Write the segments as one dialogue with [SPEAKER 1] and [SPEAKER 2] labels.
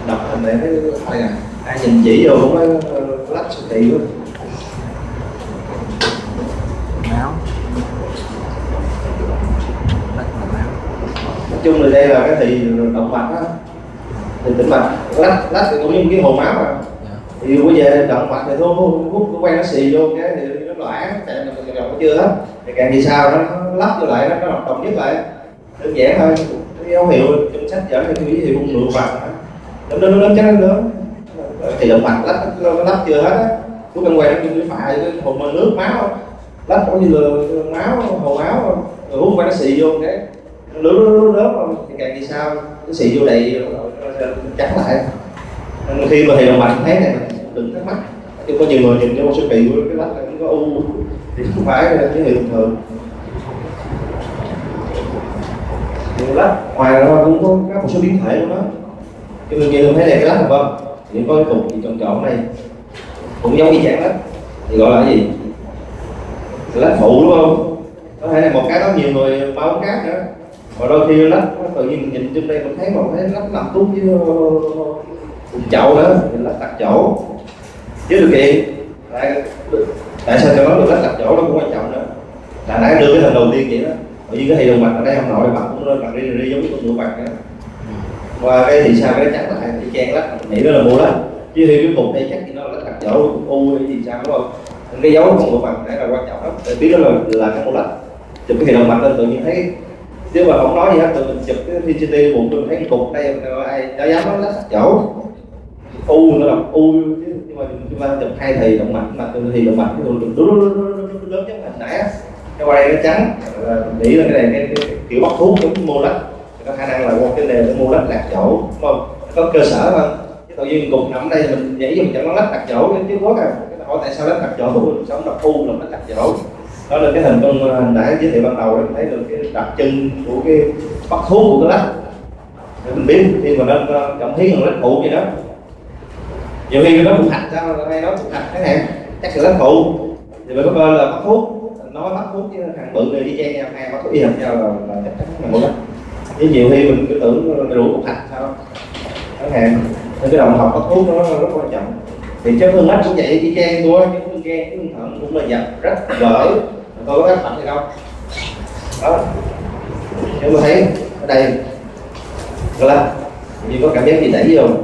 [SPEAKER 1] đọc hình này thấy phải nè, ai nhìn chỉ vô cũng có lách siêu thị luôn.
[SPEAKER 2] máu
[SPEAKER 1] Nói chung là đây là cái thì động mạch á, thì tĩnh mạch lách thì cũng như cái hồ máu mà. Thì bây giờ động mạch thì thôi hút cái quen nó xì vô cái thì nó loãng chạy nó chưa hết, thì càng đi sau nó lắp vô lại nó đồng nhất lại, đơn giản thôi. Cái dấu hiệu trong sách dẫn cái ví dụ lượng mạch nó lớn chắc nó lớn thì động mạch nó lắp chưa hết á, của căn quen nó như phải cái hồ nước máu lắp cũng như là máu hồ máu rồi hút quen nó xì vô cái nó lớn thì càng đi sau nó xì vô đầy chắn lại. Nên khi mà thì động mạch thấy này đừng thắc mắc, chứ có nhiều người nhìn vô siêu thị của cái lách này nó có u thì không phải là cái hiện thường. Thì lách ngoài ra cũng có một số biến thể của nó, cho nên như thấy này cái lách này không, thì có cái cục gì tròn này cũng giống như dạng lách thì gọi là cái gì, lách phụ đúng không? Có thể là một cái đó nhiều người bao bóng cát nữa, và đôi khi lách tự nhiên mình nhìn trên đây mình thấy một cái lách nằm tuốt với chậu đó thì lách đặt chỗ với điều kiện. Tại sao cho nói được lách đặt chỗ đó cũng quan trọng nữa, là nãy đưa cái hình đầu tiên vậy đó, bởi vì cái thì động mạch ở đây ông nội mặt cũng lên bằng ri giống như con ngựa bạc nữa, qua cái thì sao cái chắn lại thì chen lách nghĩ đó là mua lách, chứ thì cái cục đây chắc thì nó là lách đặt chỗ u hay gì sao đúng không? Cái dấu con ngựa bạc này là quan trọng lắm để biết đó là cái mua lách. Chụp cái thì động mạch lên tự nhiên thấy, chứ mà không nói gì hết, tự mình chụp cái CT bụng tôi thấy cái cục đây ai đã dám nói lách đặt chỗ u nó là u, chứ nhưng mà chúng ta chụp hai thì động mạch mà thì động mạch cái lớn giống hình nãy á, cái qua đây nó trắng, nghĩ là cái này cái kiểu bóc thuốc giống mô lách, có khả năng là qua cái nền cái mô lách đặt chỗ đúng không, có cơ sở hơn. Chứ tự nhiên cục nằm đây mình nhảy dùng chẳng nó lách đặt chỗ chứ quá à, cái hỏi tại sao lách đặt chỗ sống độc u là lách đặt chỗ. Đó là cái hình con hình nãy giới thiệu ban đầu em thấy được cái đặc trưng của cái bóc thuốc của cái lách để mình biết khi mà nó cảm thấy là lách phụ gì đó. Nhiều khi nó phụ hạch sao hay nói phụ hạch cái này chắc là lách phụ thì mình có coi là bắt thuốc, nói bắt thuốc chứ thằng bự người đi chen nhau hai bắt thuốc y hệt nhau là chắc chắn là một lách. Chứ nhiều khi mình cứ tưởng đủ phụ hạch sao chẳng hạn, nên cái đồng học bắt thuốc nó rất quan trọng. Thì chấn thương mắt cũng vậy, đi chen thôi, chấn thương gan, chấn thương thận cũng là dập rất vỡ, tôi có áp thận hay không đó. Nhưng mà thấy ở đây là như có cảm giác gì đẩy vô.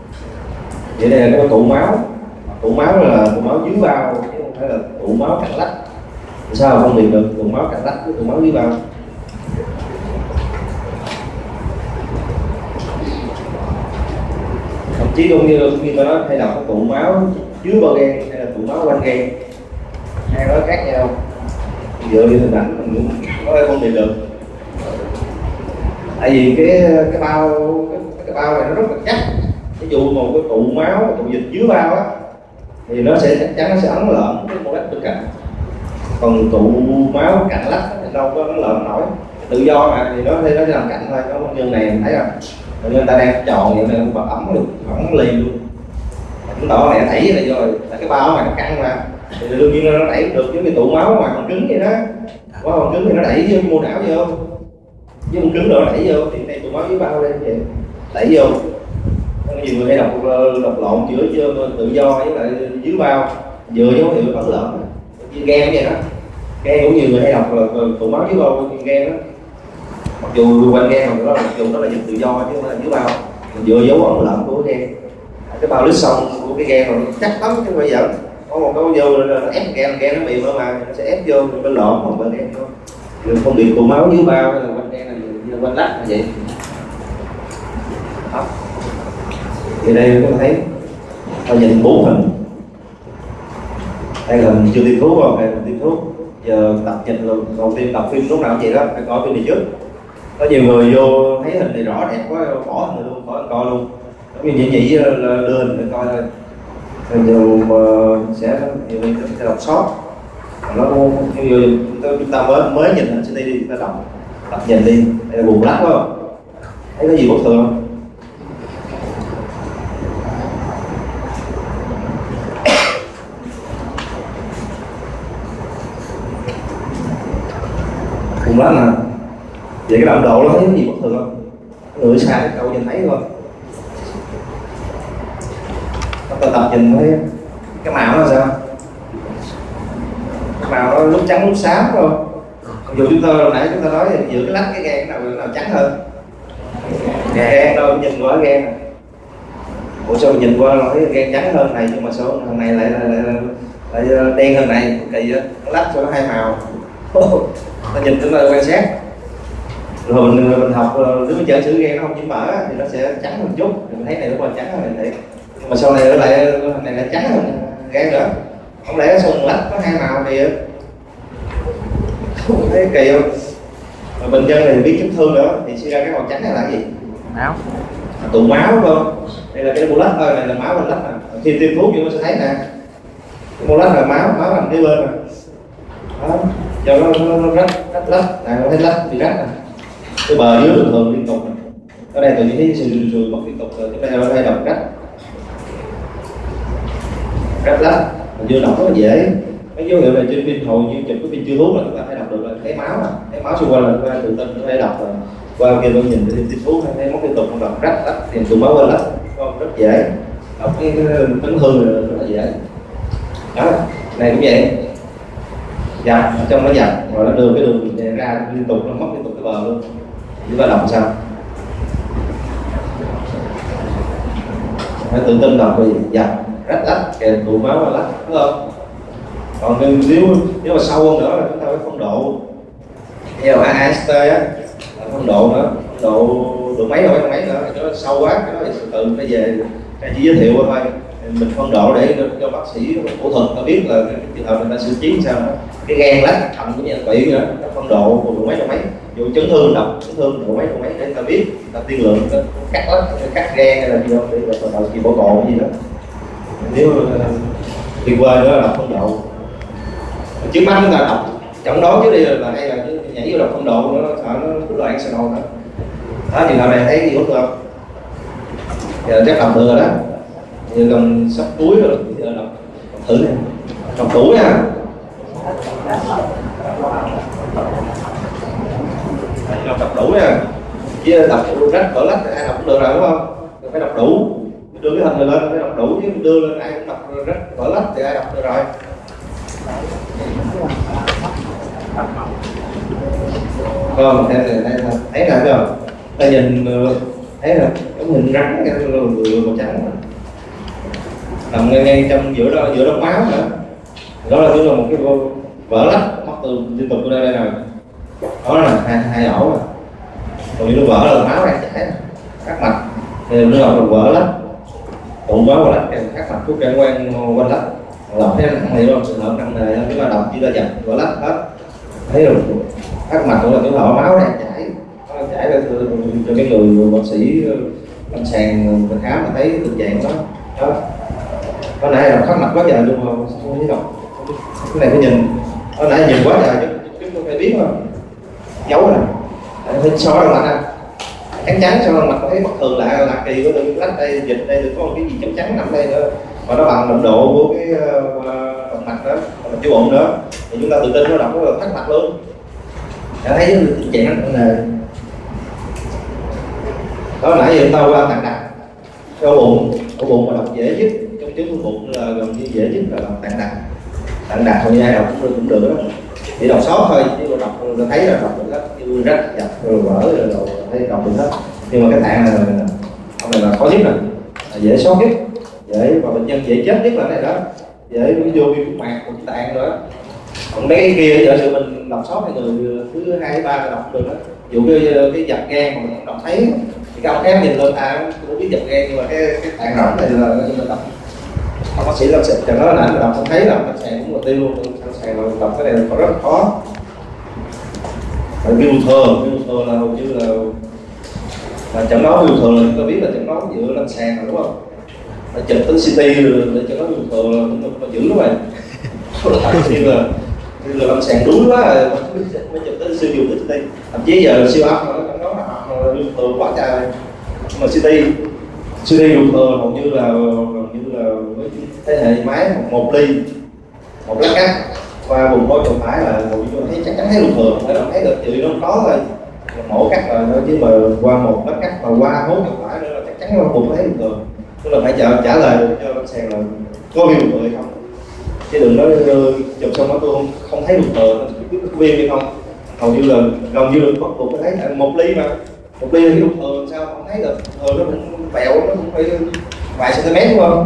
[SPEAKER 1] Vậy đây là cái tụ máu là tụ máu dưới bao chứ không phải là tụ máu cạnh lách. Sao không biết được tụ máu cạnh lách với tụ máu dưới bao? Thậm chí cũng như tôi nói hay đọc cái tụ máu dưới bao gan hay là tụ máu quanh gan, hai đó khác nhau, dựa như hình ảnh mình cũng có thể phân biệt được. Tại vì cái bao này nó rất là chắc. Ví dụ một cái tụ máu, tụ dịch dưới bao á thì nó sẽ chắc chắn nó sẽ ấn lợn cái mô lách bên cạnh. Còn tụ máu cạnh lách thì đâu có nó lợn nổi, tự do mà thì nó sẽ làm cạnh thôi. Nó nhân này mình thấy rồi, người ta đang tròn vậy này bật ấm được, ấm liền luôn. Chứng tỏ này đẩy này rồi, cái bao này nó căng mà thì đương nhiên nó đẩy được, với cái tụ máu ngoài còn cứng vậy đó, quá còn cứng thì nó đẩy vô mô não vô, với con cứng rồi nó đẩy vô thì đây tụ máu dưới bao đây vậy đẩy vô. Nhiều người hay đọc lộn giữa tự do với lại dưới bao, vừa dấu hiệu ấn lợn như gan vậy đó. Gan cũng nhiều người hay đọc là tụ máu dưới bao như gan đó, mặc dù quanh gan mà mặc dù nó là dịch tự do chứ không phải là dưới bao, mình vừa dấu ấn lợn của cái gan. Cái bao lít xong của cái gan rồi chắc lắm chứ bây giờ có một cái vô nó ép gan nó mềm mà nó sẽ ép vô bên lộn hoặc bên gan thôi. Đừng phân biệt tụ máu dưới bao hay là quanh gan là quanh lách là vậy đó. Thì đây các bạn thấy ta nhìn 4 hình. Đây là mình chưa tiêm thuốc rồi, đây là tiêm thuốc. Giờ tập nhìn luôn, đầu tiên tập phim lúc nào cũng vậy đó, phải coi phim này trước. Có nhiều người vô thấy hình này rõ đẹp quá, bỏ hình này luôn, khỏi coi luôn. Giống như nhị là đưa hình để coi thôi. Rồi nhiều sẽ đọc sót. Nó như chúng ta mới nhìn hình CD đi, chúng ta đọc tập nhìn đi. Đây là buồn lắm phải không? Thấy có gì bất thường không? Cùng lắm nè. Vậy cái đồng độ nó thấy cái gì bất thường không? Người xa cái câu nhìn thấy không? ta tập nhìn thấy cái màu nó là sao, cái màu nó lúc trắng lúc xám thôi. Dù chúng tôi hồi nãy chúng ta nói giữa cái lách cái gan cái nào trắng hơn, gan đâu nhìn qua gan này. Ủa sao nhìn qua nói gan trắng hơn này nhưng mà sao thằng này lại đen hơn này, kỳ á, nó lách cho nó hai màu. Ta nhìn chúng ta quan sát rồi mình học nếu mà giả sử gan nó không nhiễm mỡ thì nó sẽ trắng một chút, mình thấy này nó còn trắng hơn này, nhưng mà sau này nó lại này là trắng hơn gan nữa, không lẽ xong lách có hai màu thì thấy kỳ không? Mà bệnh nhân này biết chấn thương nữa thì suy ra cái màu trắng này là cái gì?
[SPEAKER 2] Máu.
[SPEAKER 1] Tụ máu phải không? Đây là cái mô lách thôi, này là máu bên lách nè. Khi tiêm thuốc chúng ta sẽ thấy nè, cái mô lách là máu nằm cái bên nè. Đó, cho nó rách lách, này nó thấy lách bị rách nè. Cái bờ dưới thường thường liên tục nè. Ở đây tự nhiên thấy sùi mất liên tục rồi, chúng ta ở đây đọc rách lách, mình chưa đọc rất là dễ. Mấy dấu hiệu này trên phim hầu như chụp cái phim chưa thuốc là chúng ta phải đọc được, là thấy máu nè, thấy máu xung quanh là chúng ta tự tin nó phải đọc rồi. Qua kia tôi nhìn thấy tiêm thuốc thấy móc liên tục không đọc rách thì tụ máu bên lách, rất dễ đọc cái chấn thương này rất là dễ. Đó, này cũng vậy, dập trong nó dập rồi nó đưa cái đường này ra liên tục, nó móc liên tục cái bờ luôn. Chúng ta đọc sao? Phải tự tin đọc cái gì? Dập rách lách kèm tụ máu bên lách, đúng không? Còn nếu mà sâu hơn nữa là chúng ta phải phong độ, theo AST á, phong độ nữa, độ mấy nữa, cho nó sâu quá cái đó thì tự phải về cái chỉ giới thiệu thôi, mình phong độ để cho bác sĩ phẫu thuật ta biết là cái trường hợp người ta xử trí sao đó. Cái gan lách thận cũng như là tụy nữa, nó phong độ độ mấy, dù chấn thương độc chấn thương độ mấy để ta biết, ta tiên lượng cắt lách cắt gan hay là gì không để đầu kỳ bỏ cộ gì đó. Nếu tuyệt vời nữa là phong độ. Trước mắt chúng ta đọc chẩn đoán trước đi là hay là nhảy vô đọc phong độ nó sợ nó cứ loạn xe nổ đó. Thì nào này thấy gì không được, giờ chắc đọc được rồi đó, như gần sắp cuối rồi thì đọc thử này, đọc tuổi nha, đọc đủ nha, chứ đọc rách cỡ lách ai đọc cũng được rồi đúng không? Phải đọc đủ, đưa cái hình này lên phải đọc đủ, chứ đưa lên ai cũng đọc rách cỡ lách thì ai đọc được rồi. Không, thấy là chưa? Ta nhìn thấy là giống hình rắn cái người màu trắng nằm ngay trong giữa đó máu nữa. Đó là một cái vỡ lách móc từ liên tục đây nè. Đó là hai ổ rồi. Còn như nó vỡ là máu đang chảy cắt mạch, thì nó là vỡ lách, tụ máu và lách cắt mạch thuốc can quanh lách. Lọc thấy thằng này không, trường hợp nặng nề chúng ta đọc chỉ là dập vỡ lách hết, thấy rồi cắt mạch cũng là trường hợp máu đang chảy ra cho cái người bác sĩ lâm sàng khám mà thấy tình trạng đó. Hồi nãy là cắt mạch quá trời luôn mà không thấy đâu, cái này phải nhìn, hồi nãy nhìn quá trời chúng tôi phải biết mà giấu nè, phải so ra mặt nè, trắng so ra mặt thấy bất thường lạ kỳ của tôi lách đây dịch đây được có một cái gì trắng nằm đây nữa, mà nó bằng độ độ của cái động mạch đó, động mạch bụng nữa, thì chúng ta tự tin nó đọc nó thắt mạch luôn. Đã thấy tình trạng này đó, nãy giờ chúng ta qua tạng đặc, cái ổ bụng mà đọc dễ nhất trong chấn thương bụng là gần như dễ nhất là đọc tạng đặc hầu như ai đọc cũng được đó, chỉ đọc sót thôi chứ đọc thấy là đọc được như rách dập rồi vỡ rồi thấy đọc được hết. Nhưng mà cái tạng này là khó nhất rồi, dễ sót nhất, dễ và bệnh nhân dễ chết nhất là này đó, dễ vô viêm mạc của tạng nữa. Còn mấy cái kia giờ sự mình đọc sót thì người thứ 2, 3 là đọc được đó. Dụ cái dập gan mà mình đọc thấy thì các ông khác nhìn lên cũng biết dập gan, nhưng mà cái tạng rỗng này là mình đọc không, bác sĩ lâm sàng chẳng nói là nãy đọc không thấy là lâm sàng cũng là tiêu luôn, lâm sàng là đọc cái này là rất khó. Viêm thờ là hầu như là chẳng nói viêm thờ là chúng ta biết là chẳng nói giữa lâm sàng rồi đúng không? Phải chụp tính CT để cho nó viêm thờ là chúng ta giữ nó vậy. Như là lâm sàng đúng quá rồi mới chụp tới siêu dùng CT, thậm chí giờ siêu âm mà nó chẳng nói là viêm thờ quá trời, mà CT viêm thờ hầu như là với thế hệ máy một ly một lát cắt qua vùng môi chỗ phải là hầu như thấy chắc chắn thấy viêm thờ, mới thấy được chữ nó không có thôi, mổ cắt rồi chứ mà qua một lát cắt mà qua hố chỗ phải nữa là chắc chắn là vùng thấy viêm thờ. tức là phải trả lời được cho lâm sàng là có viêm ruột thừa hay không, chứ đừng nói chụp xong đó tôi không thấy ruột thừa, biết có viêm hay không. Hầu như là gần như là bắt buộc phải thấy 1 ly mà 1 ly cái ruột thừa sao không thấy được, thừa nó cũng bẹo, nó cũng phải vài cm đúng không?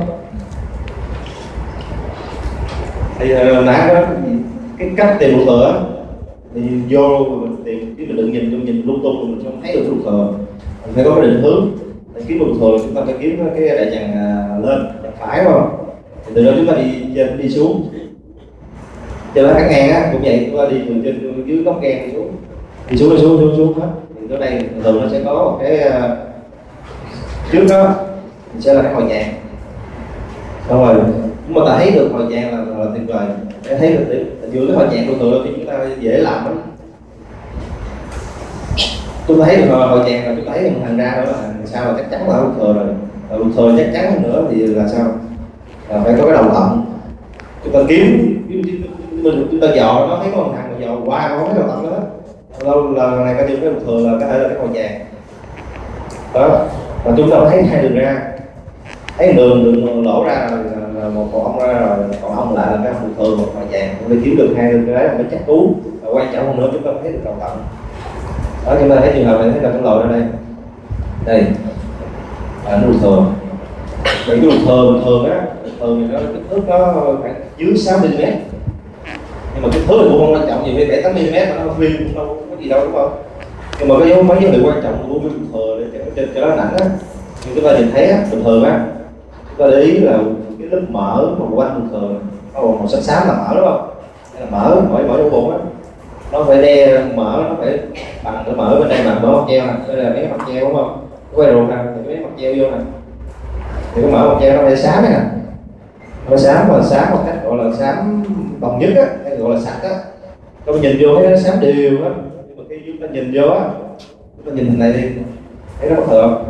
[SPEAKER 1] Thì nãy đó cái cách tìm ruột thừa thì vô mình tìm, chứ mình đừng nhìn lung tung mình không thấy được ruột thừa, mình phải có cái định hướng. Để kiếm ruột thừa chúng ta phải kiếm cái đại tràng lên, tràng phải đúng không? Thì từ đó chúng ta đi trên đi xuống, trên lá cắt ngang á cũng vậy, chúng ta đi từ trên dưới góc ngang đi xuống hết. Thì ở đây thường nó sẽ có một cái trước đó thì sẽ là cái hồi tràng, xong rồi chúng ta thấy được hồi tràng là tuyệt vời. Để thấy được vừa cái hồi tràng ruột thừa thì chúng ta dễ làm lắm. Tôi thấy được hồi tràng là tôi thấy thằng ra đó là sao là chắc chắn là ruột thừa rồi. Ruột thừa chắc chắn hơn nữa thì là sao? Là phải có cái đầu tận. Chúng ta kiếm chúng ta dò nó thấy có một thằng mà dò qua nó không thấy đầu tận nữa. Lâu là này coi như cái ruột thừa là có thể là cái hồi tràng. Đó. Và chúng ta thấy 2 đường ra. Thấy đường lỗ ra là một ông ra rồi, còn ông lại là cái ruột thừa một hồi tràng. Chúng ta kiếm được 2 đường cái đấy mới chắc cú. Và quan trọng hơn nữa chúng ta thấy được đầu tận. Đó, chúng ta thấy trường hợp này, thấy là cái lồi ra đây, đây là nó ruột thừa. Vậy cái ruột thừa thường á, thường thì nó kích thước nó khoảng dưới 6 mm, nhưng mà kích thước thì cũng không quan trọng, nhiều khi 7-8 mm nó viêm cũng đâu có gì đâu đúng không? Nhưng mà cái mấy dấu hiệu quan trọng của ruột thừa để cho nó nặng á, như chúng ta nhìn thấy á, bình thường á, chúng ta để ý là cái lớp mỡ mà quanh ruột thừa nó màu xám là mỡ đúng không? Là mỡ trong bụng á, nó phải đe mỡ, nó phải bằng cái mỡ bên đây mà mỡ mặt treo nè, đây là mấy mặt treo đúng không? Quay ruột nè, thì mấy mặt treo vô nè, thì cái mỡ mặt treo nó phải xám nè, nó xám một cách gọi là xám đồng nhất á, hay gọi là sạch á. Tôi nhìn vô thấy nó xám đều á, nhưng mà khi chúng ta nhìn vô á, chúng ta nhìn hình này đi, thấy nó có thừa không?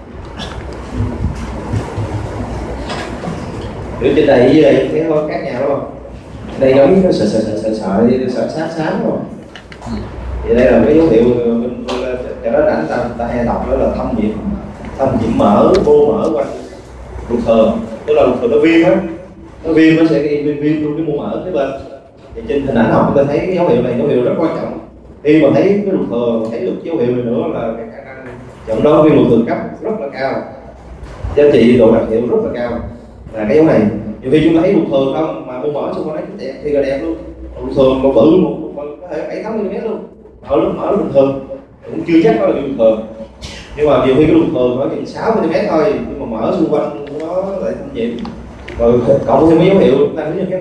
[SPEAKER 1] Kiểu trên đây với đây thấy nó khác nhau đúng không? Đây giống cái sợ xám đúng không? Thì đây là cái dấu hiệu cho nó rảnh ta hay đọc đó là thâm nhiễm mỡ, bô mỡ quanh ruột thừa, tức là ruột thừa nó viêm á, nó viêm nó sẽ gây viêm luôn cái mô mỡ phía bên. Thì trên hình ảnh học chúng ta thấy cái dấu hiệu này, dấu hiệu rất quan trọng. Khi mà thấy cái ruột thừa, thấy được dấu hiệu này nữa là cái khả năng dẫn đó viêm ruột thừa cấp rất là cao, giá trị độ đặc hiệu rất là cao. Là cái dấu này, nhiều khi chúng ta thấy ruột thừa không mà mô mỡ xung quanh đấy đẹp thì là đẹp luôn, ruột thừa một bự có thể 7-8 mm luôn, mỡ bình thường cũng chưa chắc đó là ruột thừa. Nhưng mà nhiều khi cái ruột thừa nó chỉ 6 mm thôi, nhưng mà mỡ xung quanh của nó lại thâm nhiễm. Rồi cộng thêm mấy dấu hiệu chúng ta thấy như cái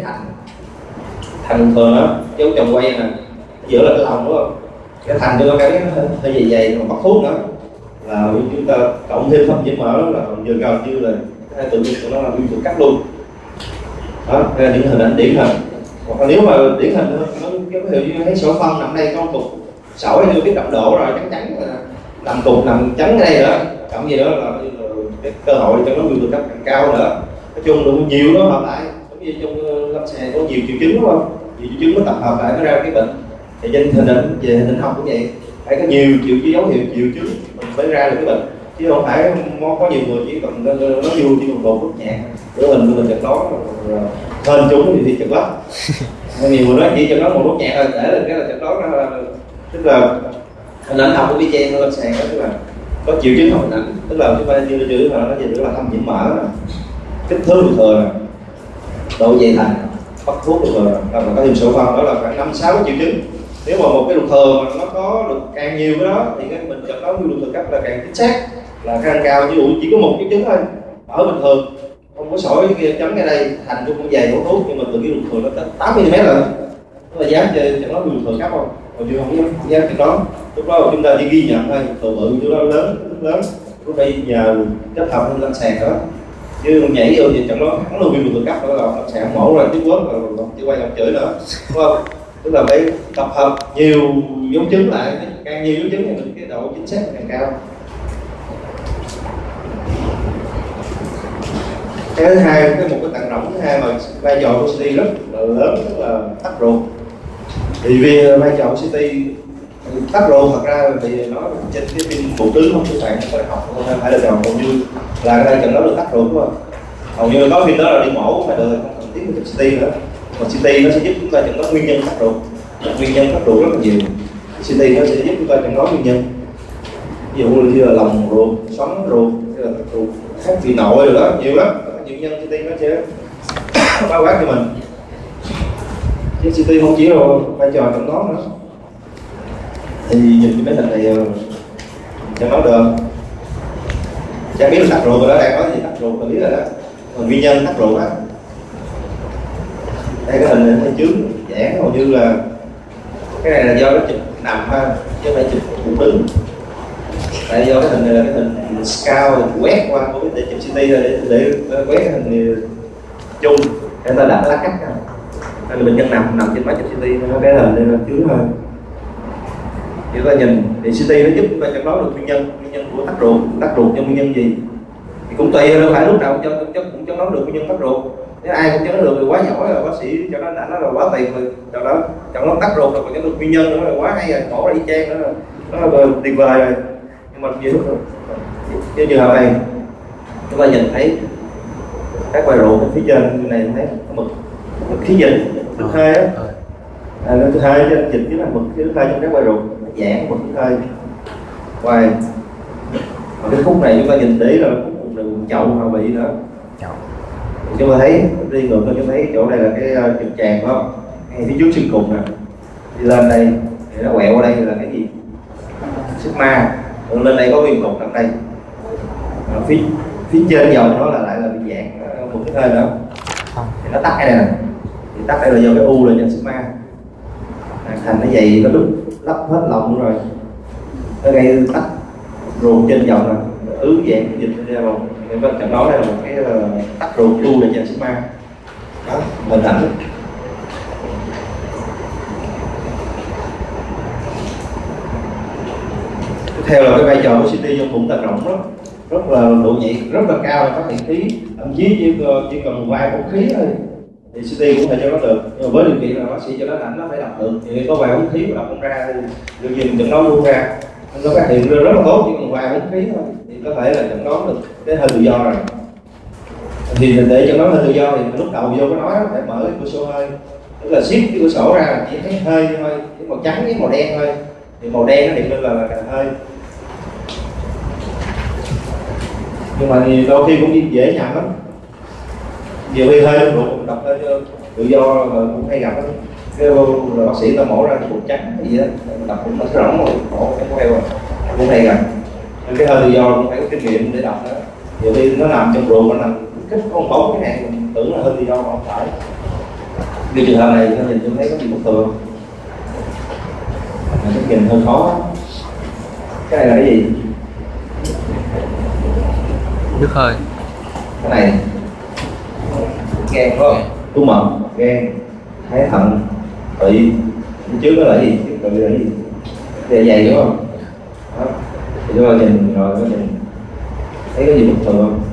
[SPEAKER 1] thành ruột thừa nó dấu chồng quay nè, giữa là cái lòng đúng không? Cái thành cho nó cái hơi dày mà bắt thuốc nữa là chúng ta cộng thêm thâm nhiễm mỡ là gần như là hai tự nhiên của nó là viêm ruột cấp luôn. Đó, đây là những hình ảnh điển hình. Hoặc là nếu mà điển hình nó cái dấu hiệu như thấy sổ phân nằm đây có một cục sỏi như cái đậm độ rồi trắng rồi nằm cục nằm trắng ở đây nữa, cộng gì đó là cái cơ hội cho nó viêm ruột cấp càng cao nữa. Nói chung là nhiều nó hợp lại, giống như trong lâm sàng có nhiều triệu chứng đúng không? Nhiều triệu chứng nó tập hợp lại nó ra cái bệnh. Thì trên hình ảnh về hình ảnh học cũng vậy, phải có nhiều dấu hiệu triệu chứng mình mới ra được cái bệnh, chứ không phải có nhiều người chỉ cần nó vui chỉ còn đồ phức nhạc của mình chật đó hên chúng thì chật lắm. Nhiều người nói chỉ chật đó một nốt nhạc thôi để lên cái là chật đó nó tức là hình ảnh học của đi chen lên sàn đó, tức là có triệu chứng học hình ảnh, tức là chúng ta như chữ mà nó gì nữa là thâm nhiễm mỡ, kích thước ruột thừa nè, độ dày thành, bắt thuốc ruột thừa, là có thêm sổ phân, đó là khoảng 5-6 triệu chứng. Nếu mà một cái ruột thừa mà nó có được càng nhiều cái đó thì cái mình chẩn đoán ruột thừa cấp là càng chính xác, là khả năng cao. Ví dụ chỉ có một triệu chứng thôi, ở bình thường không có sỏi kia chấm ngay đây thành cũng dày đổ thuốc, nhưng mà từ cái ruột thừa nó tới 8 mm rồi, nó là dám chẩn đoán ruột thừa cấp không? Còn chưa không dám chẩn đoán. Lúc đó chúng ta chỉ ghi nhận thôi, từ bự chỗ đó lớn, lúc đây nhờ kết hợp lên lâm sàng đó, chứ nhảy vô thì chẩn đoán hẳn luôn viêm ruột thừa cấp, đó là lâm sàng mổ rồi tiếp quất rồi chỉ quay làm chửi nữa, đúng không? Tức là phải tập hợp nhiều dấu chứng lại, càng nhiều dấu chứng thì mình cái độ chính xác càng cao. Cái thứ hai, một cái tầng rỗng thứ hai mà vai trò của CT rất là lớn, tức là tắc ruột. Thì vì vai trò của CT tắc ruột thật ra thì nó trên cái phim phụ tứ không phải bạn phải học, không phải là đầu như là cái tay chẩn đoán được tắc ruột đúng không? Hầu như có phim đó là đi mổ phải được, không cần thiết phải chụp CT nữa. Còn CT nó sẽ giúp chúng ta chẩn đoán nguyên nhân tắc ruột, nguyên nhân tắc ruột rất là nhiều. CT nó sẽ giúp chúng ta chẩn đoán nguyên nhân, ví dụ như là lòng ruột, xoắn ruột, hay là tắc ruột, khác vị nội rồi đó, nhiều lắm. Nhiều nhân CT nó sẽ bao quát cho mình. Chứ CT không chỉ là vai trò chẩn đoán nữa. Thì nhìn cái máy hình này chẩn đoán được. Chắc biết là tắc ruột rồi đó, đang nói gì tắc ruột là biết rồi đó. Còn nguyên nhân tắc ruột á, đây cái hình này hơi chướng giãn, hầu như là cái này là do nó chụp nằm ha, chứ không phải chụp bụng đứng. Tại do cái hình này là cái hình scan quét qua của để chụp CT rồi để quét cái hình này chung để ta đặt lá cắt ha. Đây là bệnh nhân nằm trên máy chụp CT, nó cái hình này là chướng hơn. Thì ta nhìn thì CT nó giúp chúng ta chẩn đoán được nguyên nhân của tắc ruột do nguyên nhân gì thì cũng tùy, đâu phải lúc nào cũng chẩn đoán được nguyên nhân tắc ruột. Nếu ai cũng chẩn đoán được thì quá giỏi rồi, bác sĩ cho nó đã nói là quá tiền rồi, cho đó chẩn đoán tắc ruột rồi còn chẩn đoán nguyên nhân nữa là quá hay rồi, mổ ra y chang nữa nó là tuyệt vời rồi. Nhưng mà như trường hợp này chúng ta nhìn thấy các quai ruột phía trên này thấy mực khí dịch, mực hơi á. Nó thứ hai trên dịch chính là mực thứ hai trong các quai ruột giãn mực thứ hai quai. Còn cái khúc này chúng ta nhìn thấy là khúc đường chậu hậu bị nữa. Chúng ta thấy đi ngược lên, chúng ta thấy chỗ này là cái trực tràng phải không? Ngay phía trước xương cùng nè. Đi lên đây thì nó quẹo ở đây là cái gì? Sigma. Còn lên đây có viên cục nằm đây. Phía trên dòng nó là lại là bị giãn một cái hơi nữa. Thì nó tắc cái này nè. Thì tắc đây là do cái u lên trên sigma. Thành nó dày nó đứt lấp hết lòng rồi. Nó gây tắc ruột trên dòng nè. Ứ dạng dịch ra vào. Nên có chẩn đoán đây là một cái tắc ruột u lên trên sigma. Đó, hình ảnh. Tiếp theo là cái vai trò của CT trong bụng tạng rỗng rất là độ nhạy rất là cao, phát hiện khí, thậm chí chỉ cần vài ống khí thôi thì CT cũng thể cho nó được. Nhưng mà với điều kiện là bác sĩ cho nó ảnh nó phải đọc được, thì có vài ống khí mà đọc không ra thì đương nhiên chẩn đoán luôn ra, nó phát hiện rất là tốt. Chỉ cần vài ống khí thôi thì có thể là chẩn đoán được cái hơi tự do rồi. Thì để chẩn đoán hơi tự do thì lúc đầu vô có nói phải mở cái cửa sổ hơi, tức là siết cái cửa sổ ra là chỉ thấy hơi thôi, cái màu trắng với màu đen thôi, thì màu đen nó hiện lên là hơi. Nhưng mà thì đôi khi cũng dễ nhầm lắm, nhiều khi hơi ruột đọc hơi tự do cũng hay gặp lắm. Cái bác sĩ ta mổ ra cái bụng trắng cái gì đó đọc cũng nó rỗng rồi mổ cái heo rồi cũng hay gặp. Nên cái hơi tự do cũng phải có kinh nghiệm để đọc đó. Nhiều khi nó nằm trong ruột, nó nằm kích con bóng cái này mình tưởng là hơi tự do mà không phải. Cái trường hợp này ta nhìn tôi thấy có gì bất thường, cái nhìn hơi khó. Cái này là cái gì?
[SPEAKER 2] Nước hơi.
[SPEAKER 1] Cái này gan phải không? Túi mật, gan, thái thận, tụy. Trước đó là gì? Tụy là gì? Dạ dày đúng không? Đó. Thì chúng ta nhìn rồi có nhìn thấy cái gì bất thường không?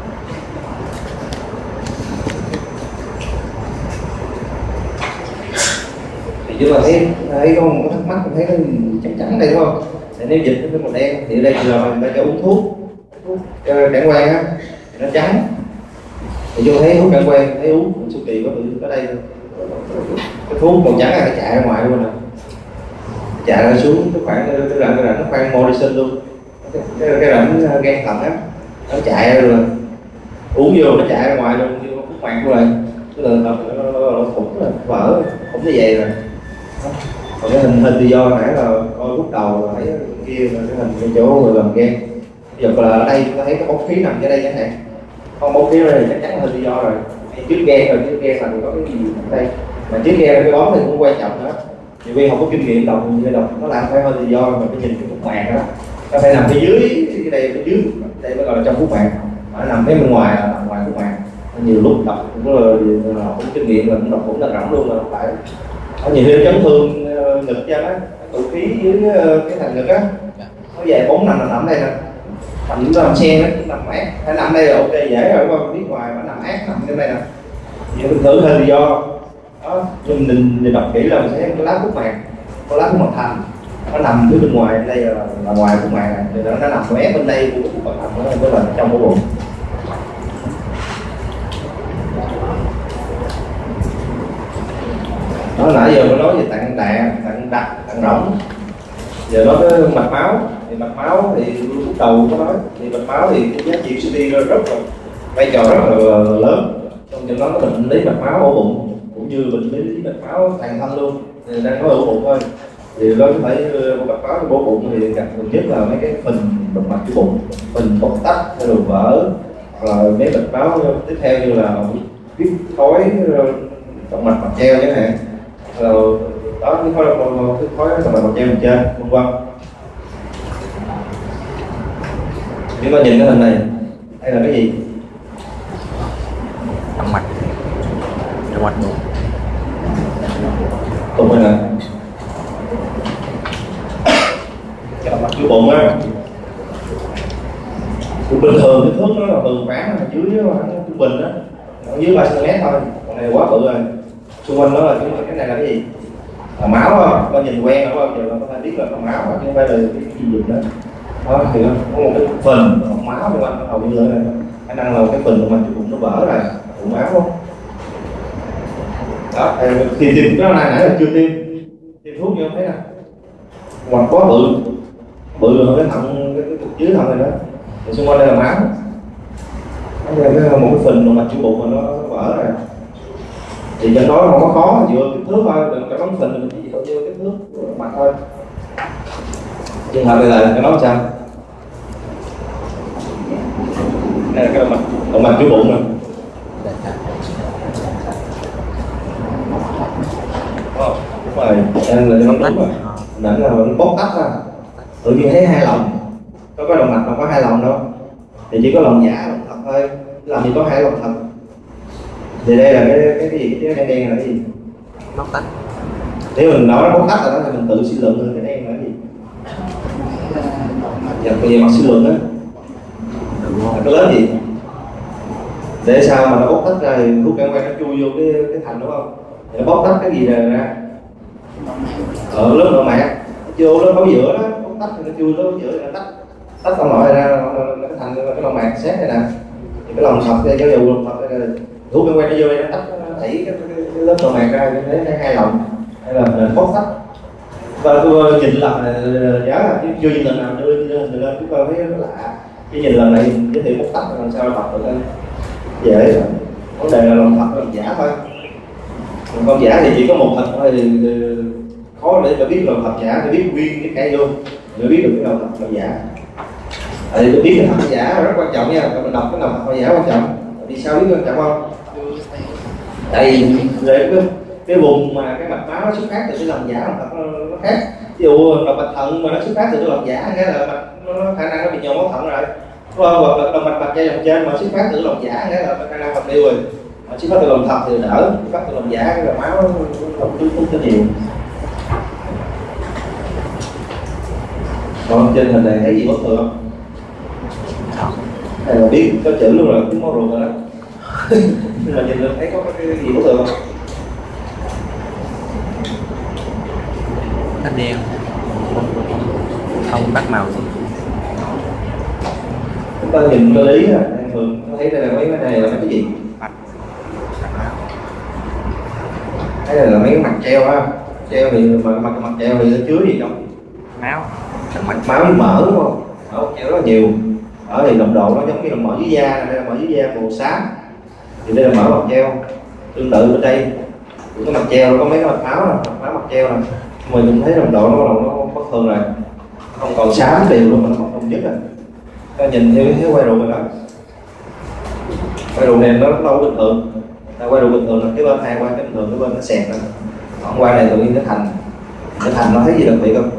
[SPEAKER 1] Thì chúng ta thấy có một cái thắc mắc, thấy cái trắng trắng đây đúng không? Thì nếu dịch cái màu đen thì đây là người ta cho uống thuốc cản quang á, nó trắng. Thì chúng thấy thuốc cản quang, thấy uống chu kỳ có tự ở đây cái thuốc màu trắng này nó chạy ra ngoài luôn nè, chạy ra xuống cái khoảng cái rãnh nó khoan Morrison luôn, cái rãnh gan thận á, nó chạy ra rồi uống vô nó chạy ra ngoài luôn, như thuốc mạc rồi, tức là nó khủng rồi, vỡ khủng như vậy rồi. Còn cái hình tự do nãy là coi lúc đầu là thấy kia là cái hình cái chỗ người làm gan. Bây giờ là ở đây chúng ta thấy cái bóng khí nằm ở đây chẳng hạn, con bóng khí ở đây chắc chắn là hơi tự do rồi. Trước gan rồi, trước gan là có cái gì ở đây, mà trước gan cái bóng này cũng quan trọng đó. Nhiều khi không có kinh nghiệm đọc, người đọc nó làm phải hơi tự do, mà phải nhìn cái phúc mạc đó, nó phải nằm phía dưới cái đây, phía dưới đây mới gọi là trong phúc mạc, mà nó nằm phía bên ngoài là nằm ngoài phúc mạc. Nhiều lúc đọc cũng là không kinh nghiệm là cũng đọc cũng là rỗng luôn, mà không phải. Có nhiều khi chấn thương ngực cho nó tụ khí dưới cái thành ngực á, nó về 4 năm là nằm đây nè, nằm chúng ta làm sen đấy, nằm ác, hay nằm đây là ok dễ rồi, không biết ngoài mà nằm ác nằm trên đây nè, nhiều thử hơi tự do đó. Nhưng mình đọc kỹ là mình thấy cái lá phúc mạc, có lá phúc mạc thành, nó nằm phía bên ngoài đây là ngoài phúc mạc này, thì nó nằm ép bên đây của cái phúc mạc thành, nó là trong cái bụng. Nó nãy giờ mới nói về tạng đạn, tạng đặc, tạng rỗng. Giờ nói tới mạch máu, thì mạch máu thì lúc đầu có nói thì mạch máu thì cái giá trị oxy rất là vai trò rất là lớn trong chẩn đoán cái bệnh lý mạch máu ổ bụng cũng như bệnh lý mạch máu toàn thân luôn. Thì đang nói ổ bụng thôi, thì nó có thể mạch máu trong ổ bụng thì gặp thường nhất là mấy cái phình động mạch của bụng, phình bóc tách hay đồ vỡ, hoặc là mấy mạch máu tiếp theo như là huyết khối động mạch mạch treo chẳng hạn, rồi đó cái khối động mạch mạch treo bên trên vân vân. Chúng ta nhìn cái hình này, đây là cái gì?
[SPEAKER 2] Động mạch bụng.
[SPEAKER 1] Tụng đây nè, cái động mạch của bụng á. Bình thường cái thước nó là từ khoảng ở dưới khoảng trung bình á, ở dưới 3 cm thôi, còn này quá bự rồi. Xung quanh đó là cái này là cái gì? Là máu không? Con nhìn quen đúng không? Giờ nó có thể biết là máu chứ không phải là cái gì dụng đó. Đó thì nó có một cái phình máu xung quanh hầu như là khả năng là cái phình mà bụng nó vỡ rồi, bụng máu không? Đó, thì tiêm cái này nãy là chưa tiêm thuốc như không thấy nè, hoặc quá bự hơn cái thận, cái dưới thận này đó. Thì xung quanh đây là máu, đây là một cái phình mà chữ bụng mà nó vỡ rồi. Thì cho nói không có khó, dựa kích thước thôi, đừng có đóng phình mình chỉ dựa kích thước mặt thôi. Trường hợp này là cái nói sao? Đây là cái động mạch chữ bụng nè. Đúng rồi, đây là nó đúng rồi. Đánh là nó bóc tách ra. Tự nhiên thấy hai lòng, có cái động mạch không có hai lòng đâu, thì chỉ có lòng giả lòng thật thôi, làm gì có hai lòng thật. Thì đây là cái gì, cái đen là cái gì?
[SPEAKER 2] Bóc tách.
[SPEAKER 1] Nếu mình nói nó bóc tách rồi đó thì mình tự suy luận cái đen là cái gì? Giờ về mặt suy luận á, cái lớn gì? Để sao mà nó bóc tách ra thì thuốc cản quang nó chui vô cái thành đúng không? Thì nó bóc tách cái gì ra? Ở lớp nội mạc, vô lớp ở giữa đó, bóc tách thì nó chui lớp ở giữa thì nó tách con loại ra, nó thành cái lông mạc xét này nè. Thì cái lòng thật, cái dầu lòng thật này, thuốc cản quang nó vô đây nó tách, nó đẩy cái lớp nội mạc ra, thì thấy hai lòng, hay là bóc tách. Và tôi nhìn lần này giá là chưa nhìn lần nào đưa hình lên, chúng ta thấy nó lạ. Cái nhìn lần này giới thiệu bóc tách làm sao đọc được lên dễ rồi. Vấn đề là lòng thật là giả thôi. Con giả thì chỉ có một thật thôi, thì khó để biết lòng thật giả, thì biết nguyên cái cây luôn để biết được cái lòng thật là giả. Thì tôi biết cái thật giả rất quan trọng nha, mình đọc cái lòng thật là giả quan trọng. Vì sao biết quan trọng không? Tại vì cái vùng mà cái mạch máu nó xuất phát từ cái lòng giả lòng thật nó khác. Ví dụ động mạch thận mà nó xuất phát từ cái lòng giả, nghĩa là nó khả năng nó bị nhồi máu thận rồi. Hoặc là động mạch dây dòng trên mà xuất phát từ lòng giả, nghĩa là khả năng mạch điêu rồi. Mà xuất phát từ lòng thật thì đỡ, xuất phát từ lòng giả cái là máu nó không tưới nhiều. Còn trên hình này thấy gì bất thường không? Hay là biết có chữ luôn rồi, cái máu ruột rồi đó. Nhưng mà nhìn lên thấy có cái gì bất thường không?
[SPEAKER 2] Nó đen, không bắt màu.
[SPEAKER 1] Chúng ta nhìn cơ lý thường thấy đây là mấy cái này là mấy cái gì? Cái này là mấy cái mặt treo á, treo thì mặt treo thì nó chứa gì trong
[SPEAKER 2] Máu,
[SPEAKER 1] máu với mỡ đúng không? Máu treo rất là nhiều. Ở thì nồng độ nó giống như là mỡ dưới da, đây là mỡ dưới da màu xám, thì đây là mỡ mặt treo. Tương tự bên đây cái mặt treo nó có mấy cái mạch máu nè, máu mặt treo nè, mình cũng thấy nồng độ nó bất thường rồi, không còn xám đều luôn mà nó còn không nhất rồi. Ta nhìn theo cái quay ruột rồi đó, quay ruột này nó đâu bình thường, ta quay ruột bình thường là cái bên hai quay cái bình thường, cái bên nó xẹt rồi, còn quay này tự nhiên nó thành nó thấy gì đặc biệt không?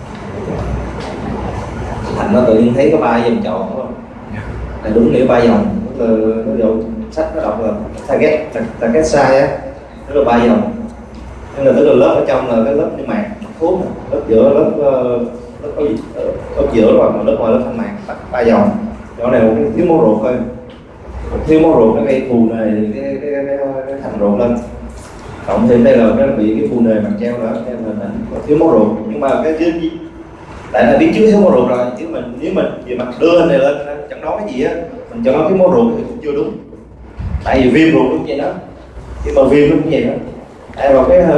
[SPEAKER 1] Thành nó tự nhiên thấy có 3 vòng tròn đúng không? Là đúng nghĩa 3 vòng, tức là ví dụ sách nó đọc là target size á, tức là 3 vòng. Nên là tức là lớp ở trong là cái lớp niêm mạc thuốc, lớp giữa lớp có gì lớp giữa rồi, mà lớp ngoài lớp thanh mạc 3 vòng. Chỗ này một cái thiếu máu ruột thôi, thiếu máu ruột nó gây phù nề cái thành ruột lên. Cộng thêm đây là nó bị cái phù nề mặt treo đó, nên là thiếu máu ruột. Nhưng mà cái tại là biết trước thiếu máu ruột rồi, chứ nếu mình về mặt đưa này lên chẳng nói cái gì á, mình cho nó thiếu máu ruột thì cũng chưa đúng. Tại vì viêm ruột cũng vậy đó, khi mà viêm nó cũng vậy đó, Tại vào cái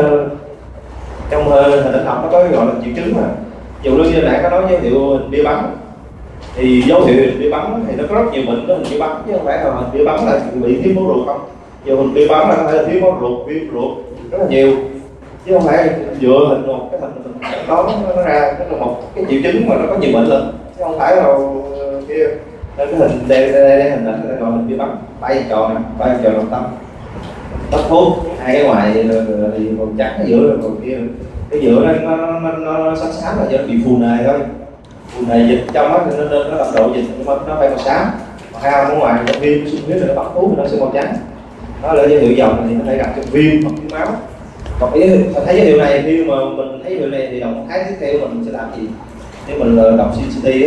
[SPEAKER 1] trong hình ảnh học nó có cái gọi là triệu chứng mà, dù như nãy có nói dấu hiệu bia bắn, thì dấu hiệu bia bắn thì nó có rất nhiều bệnh có hình bia bắn, chứ không phải là hình bia bắn là bị thiếu máu ruột không. Dù hình bia bắn là có thể là thiếu máu ruột, viêm ruột rất là nhiều, chứ không phải dựa hình một cái hình đó nó ra nó là một cái triệu chứng mà nó có nhiều bệnh lên, chứ không phải là kia. Nên cái hình đây hình ảnh gọi hình bia bắn, bay tròn đồng tâm, tóc thuốc hai cái ngoài thì còn trắng cái giữa, còn kia cái giữa nó xám xám là do nó bị phù nề thôi. Phù nề dịch trong á thì nó đậm độ dịch, nhưng mà nó phải màu xám, hai ở ngoài nó viêm xuất huyết, nó tóc thuốc thì nó sẽ màu trắng. Đó là dấu hiệu dòng thì nó phải gặp cho viêm hoặc thiếu máu. Còn thấy dấu hiệu này, khi mà mình thấy dấu hiệu này thì động thái tiếp theo mình sẽ làm gì? Nếu mình đọc CT á,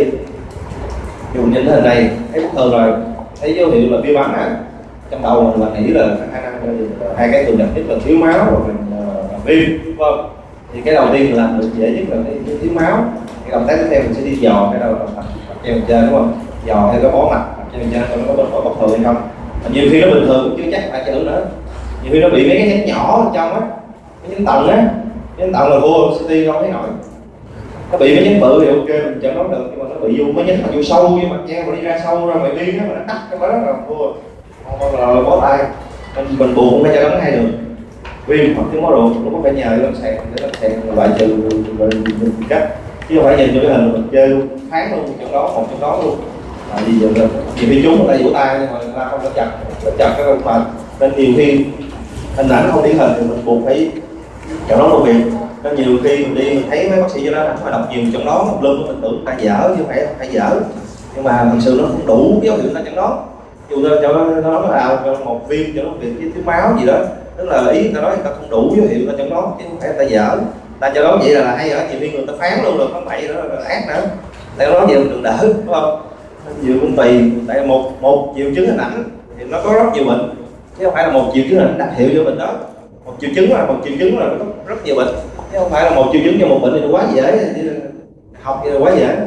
[SPEAKER 1] thì mình nhìn thấy hình này thấy bất thường rồi, thấy dấu hiệu là bia bắn à, trong đầu mình là nghĩ là khả năng hai cái thường gặp nhất là thiếu máu hoặc là viêm, đúng không? Thì cái đầu tiên là được dễ nhất là cái thiếu máu. Cái động tác tiếp theo mình sẽ đi dò cái đầu mặt treo trên, đúng không? Dò theo cái bó mặt treo trên coi nó có bất thường hay không. Nhiều khi nó bình thường cũng chưa chắc phải chữa nữa, nhiều khi nó bị mấy cái nhánh nhỏ ở trong á, cái nhánh tầng á, nhánh tầng là vô CT không thấy nổi. Nó bị mấy nhánh bự thì ok mình chẩn đoán được, nhưng mà nó bị vô mấy nhánh mà vô sâu với mặt treo mà đi ra sâu ra ngoài biên á, mà nó cắt cái đó là vô không là bó tay. Nên mình buộc cũng phải chẩn đoán hai đường, viêm hoặc thiếu máu ruột, nó có phải nhờ lên sàn để nó sàn loại trừ rồi mình cách, chứ không phải nhìn vô cái hình mình chơi luôn tháng luôn trong đó, một trong đó luôn. Vì giờ là nhiều khi chúng người ta vỗ tay nhưng mà người ta không có chặt cái con mạch, nên nhiều khi hình ảnh không điển hình thì mình buộc phải chọn đó một việc. Nên nhiều khi mình đi thấy mấy bác sĩ cho nó mà đọc nhiều trong đó một lưng mình tưởng ta dở chứ không phải dở, nhưng mà thật sự nó không đủ dấu hiệu ta chẳng đó. Dù cho nó là một viêm cho nó việc thiếu máu gì đó, tức là ý người ta nói người ta không đủ dấu hiệu ta chẳng đó, chứ không phải ta dở. Ta cho đó vậy là hay ở, nhiều khi người ta phán luôn rồi, không bậy đó là ác nữa. Tại nói vậy mình đừng đỡ, đúng không? Nhiều cũng tùy, tại một triệu chứng hình ảnh thì nó có rất nhiều bệnh, chứ không phải là một triệu chứng hình ảnh đặc hiệu cho bệnh đó. Một triệu chứng là nó có rất nhiều bệnh, chứ không phải là một triệu chứng cho một bệnh thì nó quá dễ, học thì quá dễ.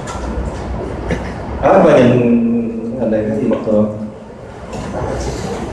[SPEAKER 1] Đó, và nhìn hình này cái gì bất thường.